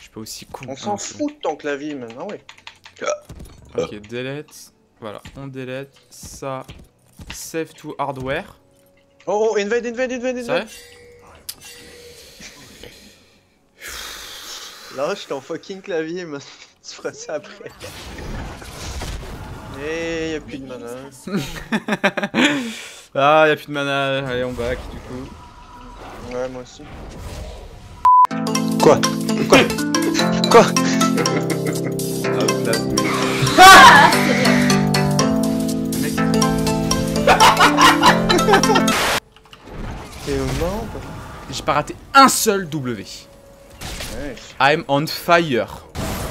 suis pas aussi con. On s'en fout de ton clavier maintenant, ouais. Ok, delete. Voilà, on delete ça. Save to hardware. Oh, invade. C'est Lâche ton fucking clavier, man. Tu feras ça après. Et y'a plus de mana. Ah, y'a plus de mana. Allez, on back du coup. Ouais, moi aussi. Quoi? T'es mort? J'ai pas raté un seul W. Ouais. I'm on fire.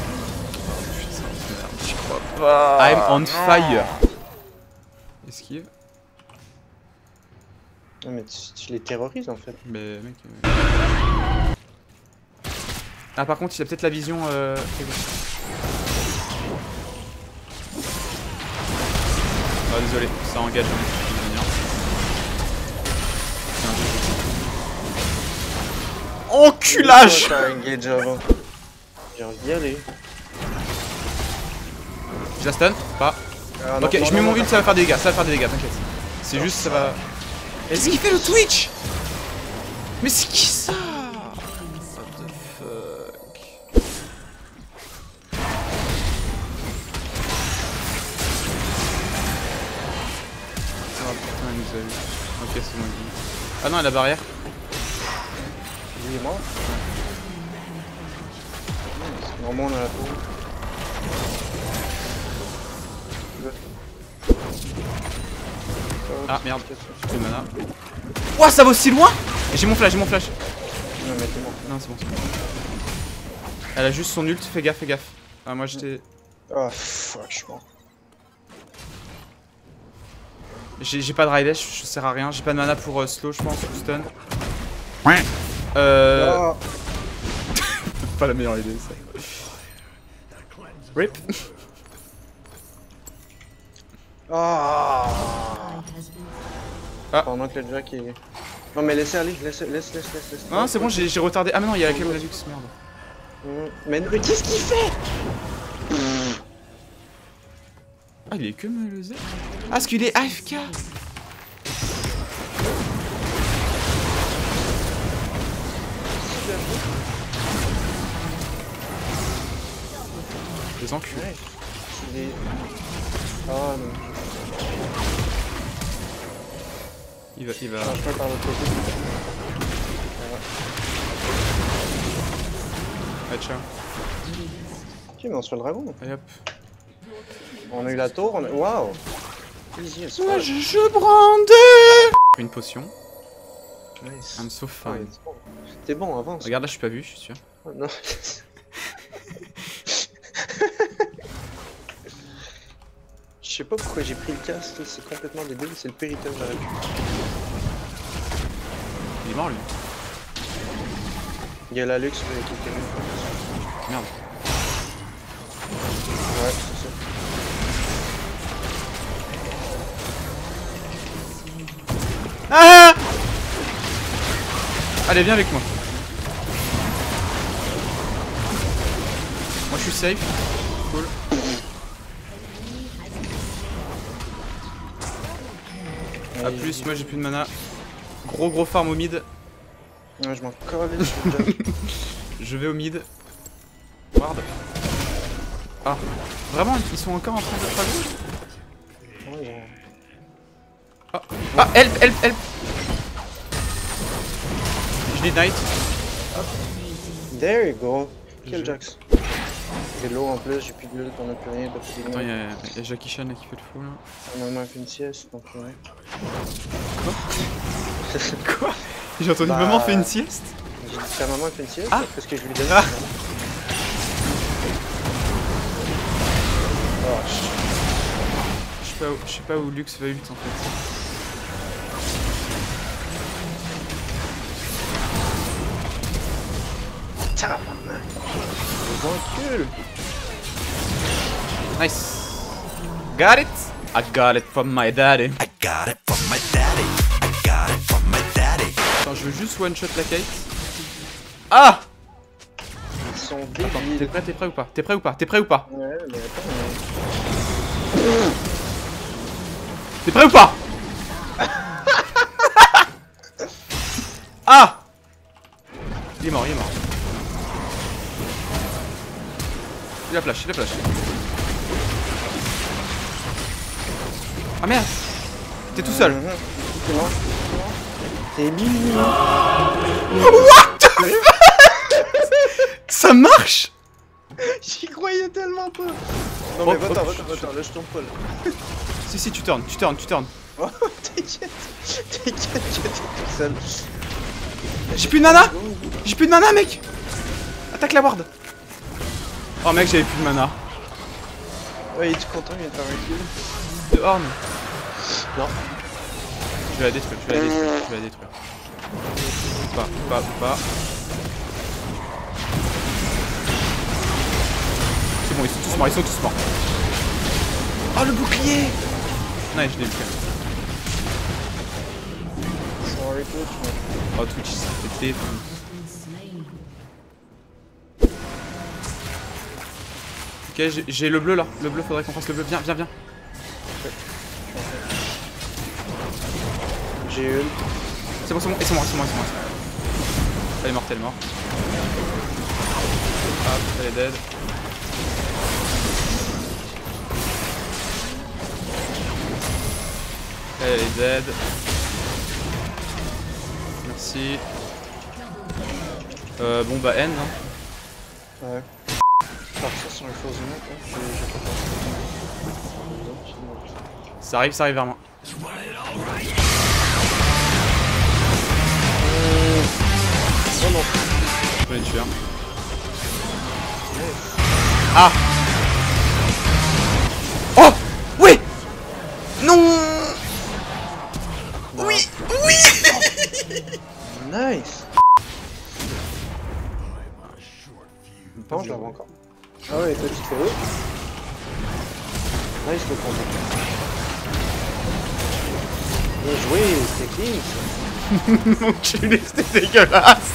J'y crois pas. I'm on fire. Esquive. Non, mais tu les terrorises en fait. Mais mec. Ah, par contre, il a peut-être la vision. Ah, désolé, ça engage. Enculage! Engage avant. J'ai envie d'y aller. Je la stun? Pas. Ah, non, Ok, non, je mets non, mon non, ult, ça va faire des dégâts, t'inquiète. C'est juste, ça va. Est-ce qu'il fait le Twitch? Mais c'est qui ça? What the fuck? Oh putain, il nous a eu. Ok, c'est bon, il dit. Ah non, il a la barrière. Il est mort. Normalement, on a la tour. Ah merde, j'ai plus de mana. Ouah, ça va aussi loin? J'ai mon flash. Non, mais t'es mort. Non, c'est bon. Elle a juste son ult, fais gaffe. Ah, moi j'étais. Ah, fuck, je suis mort. J'ai pas de Raidesh, je sers à rien. J'ai pas de mana pour slow, je pense, ou stun. Ah. Pas la meilleure idée, ça. Rip. Ah. Ah. Pendant que le Jack est... Non mais laissez aller, laisse. Non, c'est bon, j'ai retardé. Ah mais non, il y a quand même la luxe, merde. Mais qu'est-ce qu'il fait? Ah, il est que le Z. Ah, parce qu'il est AFK. Les enculés. Ouais. Il est... Ah non. Il va. Change pas par l'autre côté. Ah, ciao. Ok, mais on se fait le dragon. Allez hop. On a eu la tour, on a... Waouh. Easy as fuck. Je brandais. Une potion. Nice. I'm so Ouais, fine. t'es bon, avance. Regarde là, je suis pas vu, je suis sûr. Oh, non. Je sais pas pourquoi j'ai pris le casque, c'est complètement débile, c'est le périton j'aurais pu. Il est mort lui. Il y a la luxe qui est Merde. Ouais, c'est ça. Ah! Allez, viens avec moi. Moi je suis safe. Cool. A plus, moi j'ai plus de mana. Gros farm au mid. Ouais, je m'en colle, je suis déjà... Je vais au mid. Ward. Ah, vraiment, ils sont encore en train de faire Ouais. Ah, ah, help. Je need knight. There you go. Kill Jax. J'ai de l'eau en plus, j'ai plus de l'eau, on a plus rien, t'as plus de Attends, y'a Jackie Chan là qui fait le fou là. Maman a fait une sieste, donc ouais. Quoi? J'ai entendu maman fait une sieste? J'ai dit que ta maman a fait une sieste, Ah. parce que je lui donne. Ah. Oh, Je sais pas où Lux va ult en fait. tabarnak. Les encules. Nice. Got it? I got it from my daddy. Attends, je veux juste one shot la Kate. Ah! ils sont Attends, débiles. t'es prêt ou pas? T'es prêt ou pas? T'es prêt ou pas? Ouais, mais attends, T'es prêt ou pas? Ah! Il est mort, il est mort. Il a flash, il a flash. Ah merde! T'es tout seul. C'est moi. T'es mignon. What the fuck? Ça marche? J'y croyais tellement pas. Non Oh, mais va-t'en, oh, va-t'en, là je tombe pas là. Si, tu turns. Oh, t'inquiète, j'étais tout seul. J'ai plus de mana! J'ai plus de mana, mec! Attaque la ward! Oh, mec, j'avais plus de mana. Ouais, il est content, il vient de faire un kill. De Horn. Non. Je vais la détruire, je vais la détruire. Pas. C'est bon, ils sont tous morts. Oh, le bouclier! Non, je l'ai eu. Sorry, Twitch, mais... Oh, Twitch, ça fait défonce. Ok, j'ai le bleu là. Le bleu, faudrait qu'on fasse le bleu. Viens. J'ai une. C'est bon. Ils sont morts. Elle est morte. Hop, elle est dead. Elle est dead. Merci. Bon bah N hein. Ouais. Partir sur une fausse note, hein. J'ai pas pensé. Ça arrive vers moi. Oh non. Je peux les tuer. Ah! Oh! Oui! Non! Oui! Nice. Bon, je l'avais encore. Ah ouais, toi tu te fais eux. Nice le combo. Bien joué, c'est clean ça. Mon culé, c'était dégueulasse!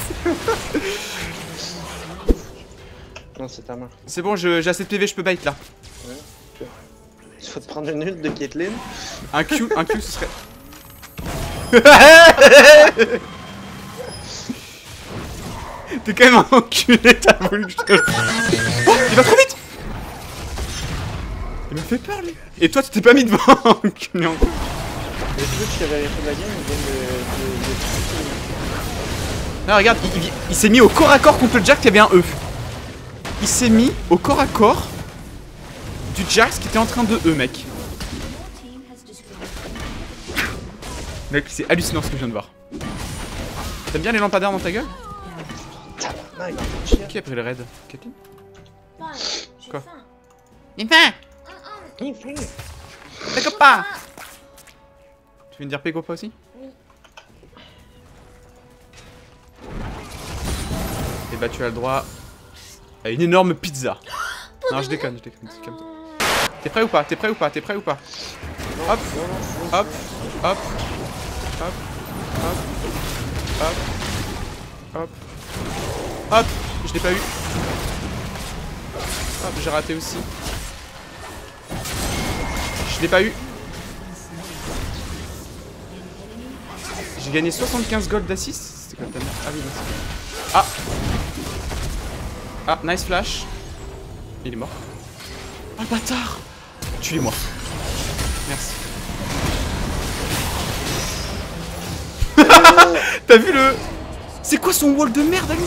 Non, c'est ta main. C'est bon, j'ai assez de PV, je peux bait là. Ouais. Il faut te prendre une ult de Caitlyn. Un Q, ce serait. T'es quand même un enculé, t'as voulu que je te... Oh, il va trop vite! Il m'a fait peur, lui. Et toi, tu t'es pas mis devant, enculé encore. Le Twitch qui avait arrêté la game, il vient de... Là, regarde, il s'est mis au corps à corps contre le Jax qui avait un E. Il s'est mis au corps à corps du Jax qui était en train de E, mec. Mec, c'est hallucinant ce que je viens de voir. T'aimes bien les lampadaires dans ta gueule? Non, il est chiant. Qui a pris le raid? Caitlyn? Quoi? Il fait. Pégopa! Tu veux me dire Pégopa aussi? Oui. Et bah tu as le droit à une énorme pizza. Non, je déconne, calme-toi. T'es prêt ou pas? Hop, hop. Hop, je l'ai pas eu. Hop, j'ai raté aussi. Je l'ai pas eu. J'ai gagné 75 gold d'assist. C'était quoi ta mère? Ah oui, merci. Ah, nice flash. Il est mort. Oh le bâtard! Tuez-moi. Merci. T'as vu le... C'est quoi son wall de merde, Ali?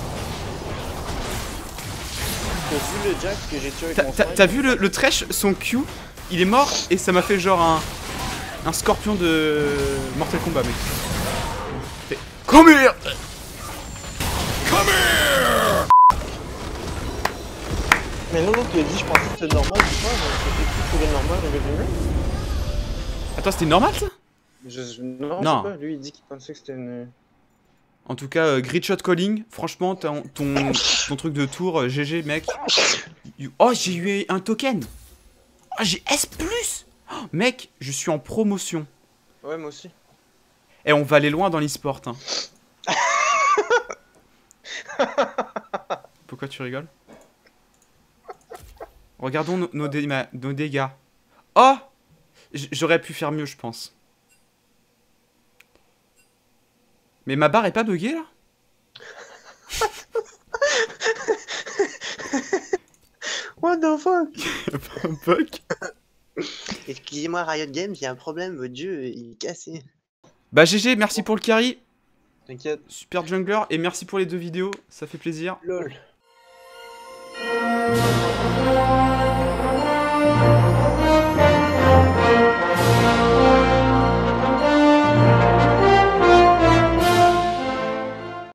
T'as vu le Jack que j'ai tué avec mon T'as vu le trash, son Q, il est mort et ça m'a fait genre un scorpion de Mortal Kombat, mec. Fait, come here! Come here! Mais non, l'autre il a dit je pensais que c'était normal, je sais pas, mais c'était plus trouvé normal avec le mec. Attends, c'était normal ça? Non, Non. je sais pas, lui il dit qu'il pensait que c'était une... En tout cas, grid shot calling, franchement, ton truc de tour, GG mec. Oh, j'ai eu un token! Oh, j'ai S+! Oh, mec, je suis en promotion. Ouais, moi aussi. Et on va aller loin dans l'e-sport. Hein. Faut Pourquoi tu rigoles? Regardons nos dégâts. Oh! J'aurais pu faire mieux, je pense. Mais ma barre est pas buggée, là? What the fuck? Y'a pas un bug? Excusez-moi Riot Games, il y a un problème, votre jeu il est cassé. Bah GG, merci pour le carry. T'inquiète. Super jungler, et merci pour les 2 vidéos, ça fait plaisir. LOL.